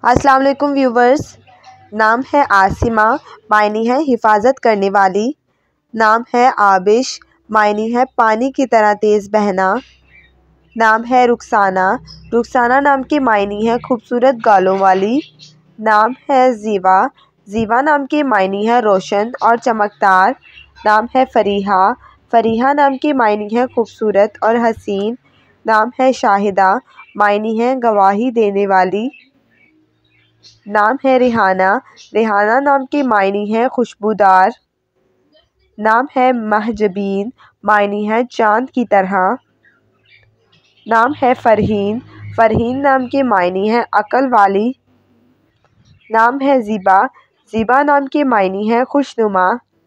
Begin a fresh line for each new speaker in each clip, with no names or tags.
अस्सलाम वालेकुम व्यूवर्स। नाम है आसिमा, मायने है हिफाजत करने वाली। नाम है आबिश, मायने है पानी की तरह तेज़ बहना। नाम है रुखसाना, रुखसाना नाम की मायने है खूबसूरत गालों वाली। नाम है ज़ीवा, ज़ीवा नाम की मायने है रोशन और चमकदार। नाम है फ़रीहा, फ़रीहा नाम की मायने है खूबसूरत और हसीन। नाम है शाहिदा, मायने है गवाही देने वाली। नाम है रिहाना, रिहाना नाम की मायने है खुशबूदार। नाम है महजबीन, मायने है चाँद की तरह। नाम है फ़रहीन, फ़रहीन नाम की मायने है अकल वाली। नाम है ज़िबा, ज़िबा नाम की मायने है खुशनुमा।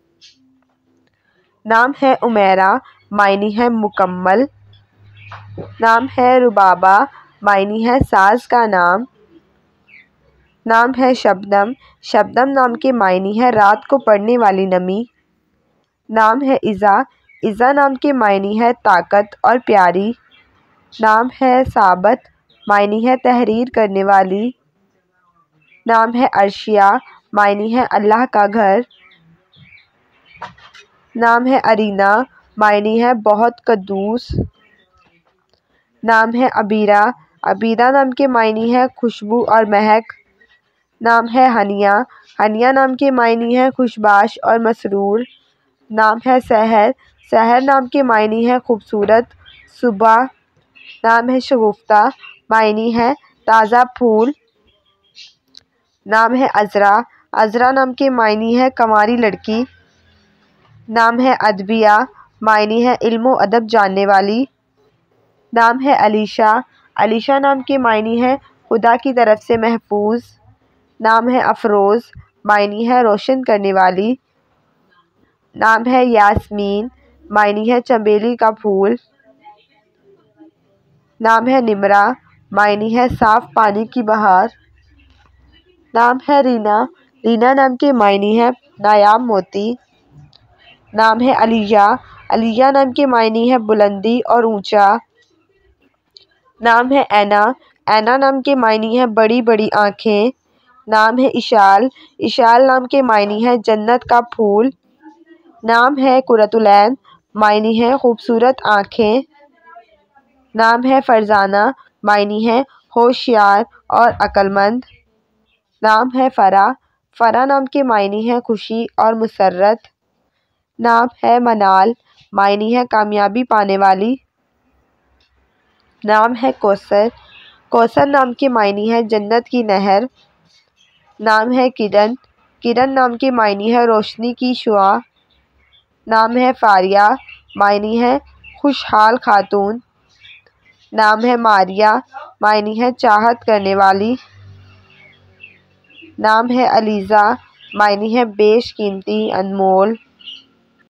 नाम है उमेरा, मायने है मुकम्मल। नाम है रुबाबा, मायने है साज का नाम। नाम है शबनम, शबनम नाम के मायने है रात को पड़ने वाली नमी। नाम है इज़ा, इज़ा नाम के मायने है ताकत और प्यारी। नाम है साबत, मायने है तहरीर करने वाली। नाम है अर्शिया, मायने है अल्लाह का घर। नाम है अरीना, मायने है बहुत कद्दूस। नाम है अबीरा, अबीरा नाम के मायने है खुशबू और महक। नाम है हनिया, हनिया नाम के मायने है खुशबाश और मसरूर। नाम है सहर, सहर नाम के मायने है खूबसूरत सुबह। नाम है शगुफ्ता, मायने है ताज़ा फूल। नाम है अज़रा, अज़रा नाम के मायने है कंवारी लड़की। नाम है अदबिया, मायने है इल्म व अदब जानने वाली। नाम है अलीशा, अलीशा नाम के मायने है खुदा की तरफ से महफूज। नाम है अफरोज़, मायने है रोशन करने वाली। नाम है यास्मीन, मायने है चमेली का फूल। नाम है निमरा, मायने है साफ पानी की बहार। नाम है रीना, रीना नाम के मायने है नायाब मोती। नाम है अलिया, अलिया नाम के मायने है बुलंदी और ऊंचा। नाम है ऐना, ऐना नाम के मायने है बड़ी बड़ी आँखें। नाम है इशाल, इशाल नाम के मायने है जन्नत का फूल। नाम है कुरतुलैन, मायने है खूबसूरत आँखें। नाम है फ़रज़ाना, मायने है होशियार और अक्लमंद। नाम है फ़रा, फ़रा नाम के मायने है खुशी और मुसर्रत। नाम है मनाल, मायने है कामयाबी पाने वाली। नाम है कौसर, कौसर नाम के मायने है जन्नत की नहर। नाम है किरण, किरण नाम के मायने है रोशनी की शुआ। नाम है फ़ारिया, मायने है खुशहाल खातून। नाम है मारिया, मायने है चाहत करने वाली। नाम है अलीज़ा, मायने है बेशकीमती अनमोल।